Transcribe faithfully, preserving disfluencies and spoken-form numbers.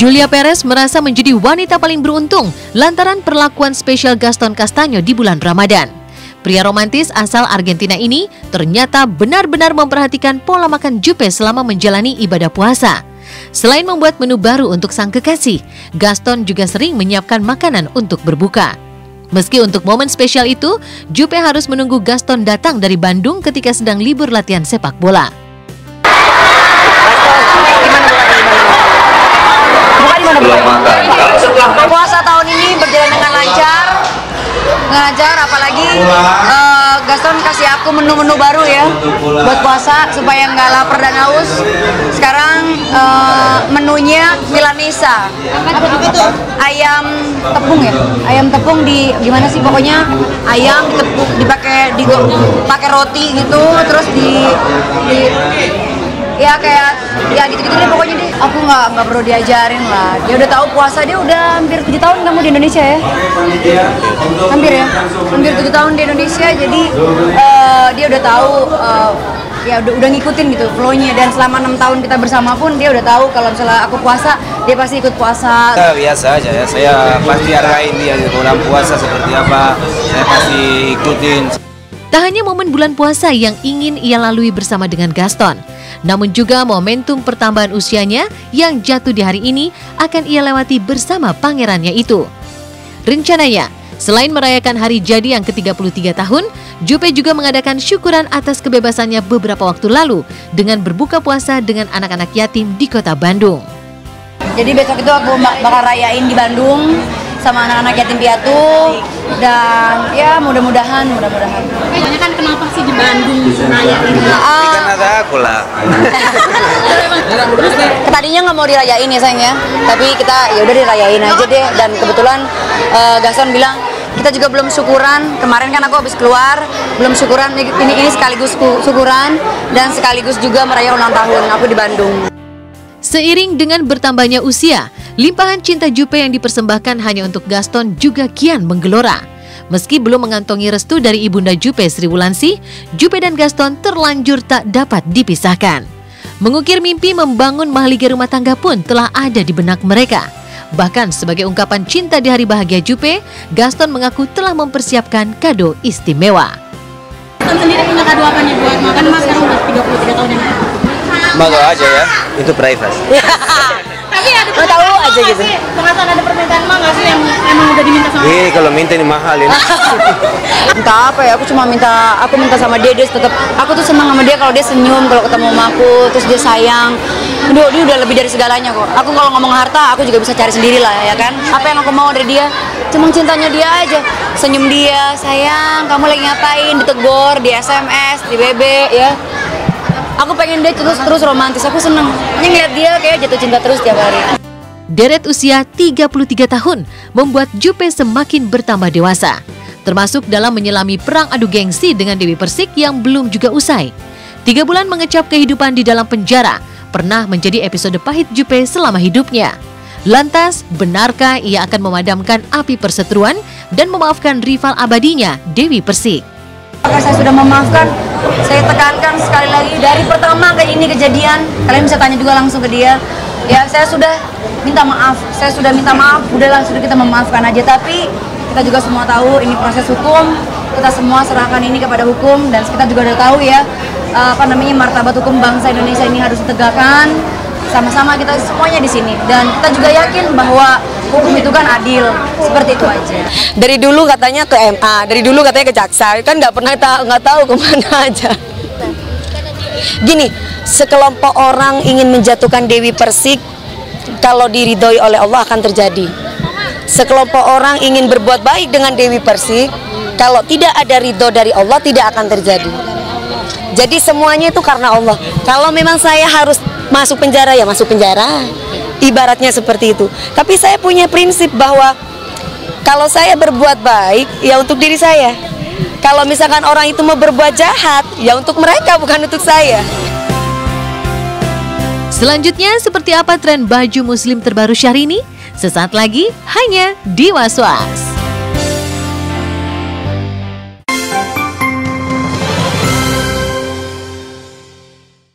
Julia Perez merasa menjadi wanita paling beruntung lantaran perlakuan spesial Gaston Castagno di bulan Ramadan. Pria romantis asal Argentina ini ternyata benar-benar memperhatikan pola makan Juppe selama menjalani ibadah puasa. Selain membuat menu baru untuk sang kekasih, Gaston juga sering menyiapkan makanan untuk berbuka. Meski untuk momen spesial itu, Juppe harus menunggu Gaston datang dari Bandung ketika sedang libur latihan sepak bola. Puasa tahun ini berjalan dengan lancar, dengan lancar. Apalagi uh, Gaston kasih aku menu-menu baru ya buat puasa supaya nggak lapar dan haus. Sekarang uh, menunya milanesa. Apa itu? Ayam tepung ya, ayam tepung di gimana sih pokoknya ayam ditepung, dipakai di pakai roti gitu, terus di, di ya kayak ya gitu-gitu deh pokoknya deh. Aku nggak nggak perlu diajarin lah. Dia udah tahu puasa, dia udah hampir tujuh tahun kamu di Indonesia ya. Hampir ya, hampir tujuh tahun di Indonesia. Jadi uh, dia udah tahu uh, ya udah udah ngikutin gitu flow-nya, dan selama enam tahun kita bersama pun dia udah tahu kalau misalnya aku puasa dia pasti ikut puasa. Kita biasa aja ya, saya pasti hargain dia di bulan puasa seperti apa, saya pasti ikutin. Tak hanya momen bulan puasa yang ingin ia lalui bersama dengan Gaston, namun juga momentum pertambahan usianya yang jatuh di hari ini akan ia lewati bersama pangerannya itu. Rencananya, selain merayakan hari jadi yang ke tiga puluh tiga tahun, Juppe juga mengadakan syukuran atas kebebasannya beberapa waktu lalu dengan berbuka puasa dengan anak-anak yatim di kota Bandung. Jadi besok itu aku bakal rayain di Bandung sama anak-anak yatim piatu, dan ya mudah-mudahan mudah-mudahan. Makanya kan kenapa sih di Bandung rayain? Uh, kan ada aku lah. Tadinya nggak mau dirayain ya sayang ya, tapi kita ya udah dirayain aja deh. Dan kebetulan uh, Gaston bilang kita juga belum syukuran. Kemarin kan aku habis keluar, belum syukuran. Ini ini sekaligus syukuran dan sekaligus juga merayakan ulang tahun aku di Bandung. Seiring dengan bertambahnya usia, limpahan cinta Juppe yang dipersembahkan hanya untuk Gaston juga kian menggelora. Meski belum mengantongi restu dari ibunda Juppe, Sri Wulandsi, Juppe dan Gaston terlanjur tak dapat dipisahkan. Mengukir mimpi membangun mahligai rumah tangga pun telah ada di benak mereka. Bahkan sebagai ungkapan cinta di hari bahagia Juppe, Gaston mengaku telah mempersiapkan kado istimewa. Gaston sendiri punya kado apa nih buat makan mas sekarang udah tiga puluh tiga tahun ini? Malu aja ya, itu privasi. Tapi ada Mau tahu aja gitu. Pengasan ada permintaan mah nggak sih yang emang udah diminta sama? Eh kalau minta ini mahal ini. Entah apa ya, aku cuma minta, aku minta sama dia, dia tetap. Aku tuh senang sama dia kalau dia senyum, kalau ketemu sama aku, terus dia sayang. Dia, dia udah lebih dari segalanya kok. Aku kalau ngomong harta, aku juga bisa cari sendiri lah ya kan. Apa yang aku mau dari dia? Cuma cintanya dia aja. Senyum dia, sayang, kamu lagi ngapain? Ditegur, di S M S, di B B ya. Aku pengen dia terus terus romantis, aku seneng. Ngeliat dia kayak jatuh cinta terus tiap hari. Deret usia tiga puluh tiga tahun membuat Juppe semakin bertambah dewasa, termasuk dalam menyelami perang adu gengsi dengan Dewi Persik yang belum juga usai. Tiga bulan mengecap kehidupan di dalam penjara pernah menjadi episode pahit Juppe selama hidupnya. Lantas, benarkah ia akan memadamkan api perseteruan dan memaafkan rival abadinya, Dewi Persik? Apakah saya sudah memaafkan? Saya tekankan sekali lagi, dari pertama kali ini kejadian, kalian bisa tanya juga langsung ke dia. Ya, saya sudah minta maaf, saya sudah minta maaf, udahlah sudah kita memaafkan aja. Tapi kita juga semua tahu ini proses hukum, kita semua serahkan ini kepada hukum, dan kita juga udah tahu ya apa namanya martabat hukum bangsa Indonesia ini harus ditegakkan. Sama-sama kita semuanya di sini, dan kita juga yakin bahwa hukum itu kan adil, seperti itu aja. Dari dulu katanya ke M A, dari dulu katanya ke jaksa, kan nggak pernah nggak tahu kemana aja. Gini, sekelompok orang ingin menjatuhkan Dewi Persik, kalau diridhoi oleh Allah akan terjadi. Sekelompok orang ingin berbuat baik dengan Dewi Persik, kalau tidak ada ridho dari Allah tidak akan terjadi. Jadi semuanya itu karena Allah. Kalau memang saya harus masuk penjara ya masuk penjara, ibaratnya seperti itu. Tapi saya punya prinsip bahwa kalau saya berbuat baik ya untuk diri saya. Kalau misalkan orang itu mau berbuat jahat ya untuk mereka, bukan untuk saya. Selanjutnya, seperti apa tren baju muslim terbaru Syahrini? Sesaat lagi hanya di Was Was.